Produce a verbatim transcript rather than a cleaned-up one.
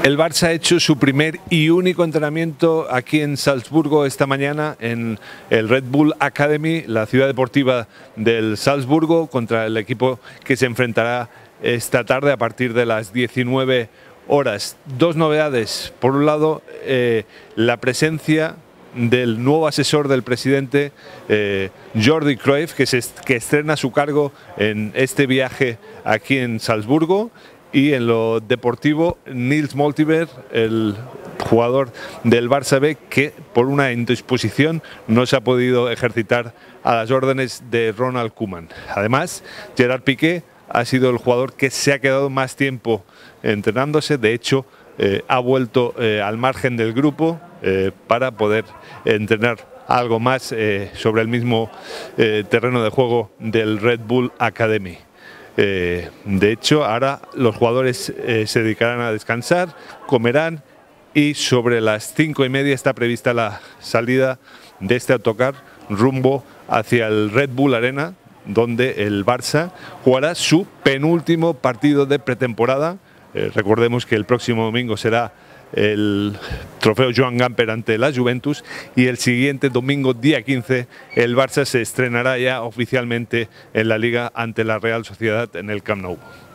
El Barça ha hecho su primer y único entrenamiento aquí en Salzburgo esta mañana en el Red Bull Academy, la ciudad deportiva del Salzburgo, contra el equipo que se enfrentará esta tarde a partir de las diecinueve horas. Dos novedades. Por un lado, eh, la presencia del nuevo asesor del presidente, eh, Jordi Cruyff, que, se, que estrena su cargo en este viaje aquí en Salzburgo. Y en lo deportivo, Nils Moltbyr, el jugador del Barça B, que por una indisposición no se ha podido ejercitar a las órdenes de Ronald Koeman. Además, Gerard Piqué ha sido el jugador que se ha quedado más tiempo entrenándose. De hecho, eh, ha vuelto eh, al margen del grupo eh, para poder entrenar algo más eh, sobre el mismo eh, terreno de juego del Red Bull Academy. Eh, de hecho, ahora los jugadores eh, se dedicarán a descansar, comerán y sobre las cinco y media está prevista la salida de este autocar rumbo hacia el Red Bull Arena, donde el Barça jugará su penúltimo partido de pretemporada. Eh, recordemos que el próximo domingo será el trofeo Joan Gamper ante la Juventus y el siguiente domingo, día quince, el Barça se estrenará ya oficialmente en la Liga ante la Real Sociedad en el Camp Nou.